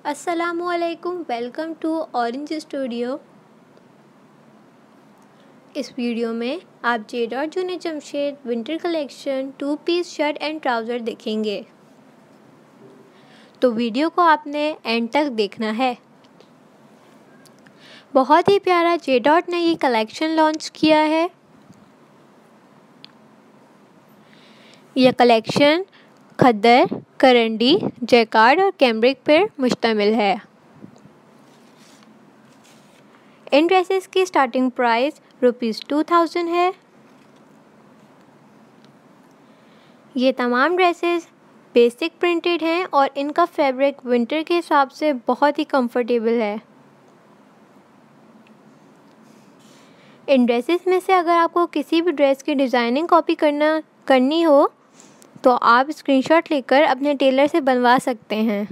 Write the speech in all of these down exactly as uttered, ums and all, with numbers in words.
अस्सलामुअलैकुम, welcome to orange studio. इस वीडियो में आप J dot junior Jamshed winter collection two piece shirt and trouser देखेंगे, तो वीडियो को आपने एंड तक देखना है। बहुत ही प्यारा जे डॉट ने ये कलेक्शन लॉन्च किया है। यह कलेक्शन खद्दर, करंडी, जैकार्ड और कैम्ब्रिक पर मुश्तमिल है। इन ड्रेसेस की starting price rupees two thousand है। ये तमाम ड्रेसेस बेसिक प्रिंटेड हैं और इनका फैब्रिक विंटर के हिसाब से बहुत ही कंफर्टेबल है। इन ड्रेसेस में से अगर आपको किसी भी ड्रेस की डिज़ाइनिंग कॉपी करना करनी हो तो आप स्क्रीनशॉट लेकर अपने टेलर से बनवा सकते हैं।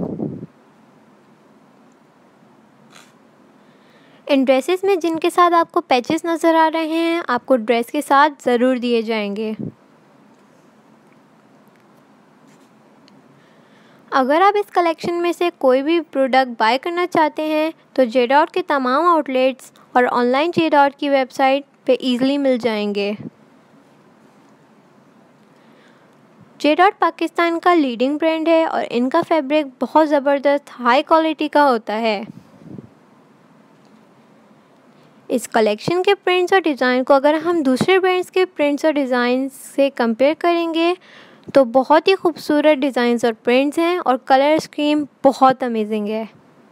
इन ड्रेसेस में जिनके साथ आपको पैचेस नज़र आ रहे हैं आपको ड्रेस के साथ ज़रूर दिए जाएंगे। अगर आप इस कलेक्शन में से कोई भी प्रोडक्ट बाय करना चाहते हैं तो जे डॉट के तमाम आउटलेट्स और ऑनलाइन जे डॉट की वेबसाइट पे इजीली मिल जाएंगे। जे डॉट पाकिस्तान का लीडिंग ब्रांड है और इनका फैब्रिक बहुत ज़बरदस्त हाई क्वालिटी का होता है। इस कलेक्शन के प्रिंट्स और डिज़ाइन को अगर हम दूसरे ब्रांड्स के प्रिंट्स और डिज़ाइन से कंपेयर करेंगे तो बहुत ही खूबसूरत डिज़ाइंस और प्रिंट्स हैं और कलर स्कीम बहुत अमेजिंग है।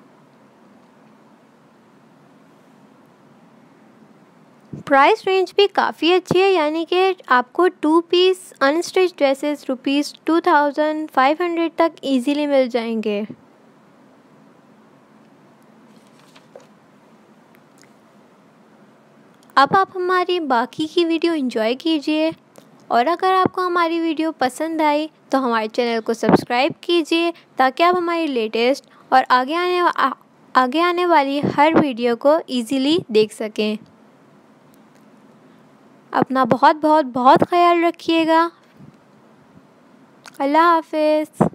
प्राइस रेंज भी काफ़ी अच्छी है, यानी कि आपको two piece unstitch dresses rupees two thousand five hundred तक इजीली मिल जाएंगे। अब आप हमारी बाकी की वीडियो एंजॉय कीजिए और अगर आपको हमारी वीडियो पसंद आई तो हमारे चैनल को सब्सक्राइब कीजिए ताकि आप हमारी लेटेस्ट और आगे आने आ, आगे आने वाली हर वीडियो को इजीली देख सकें। अपना बहुत बहुत बहुत ख्याल रखिएगा। अल्लाह हाफ़िज़।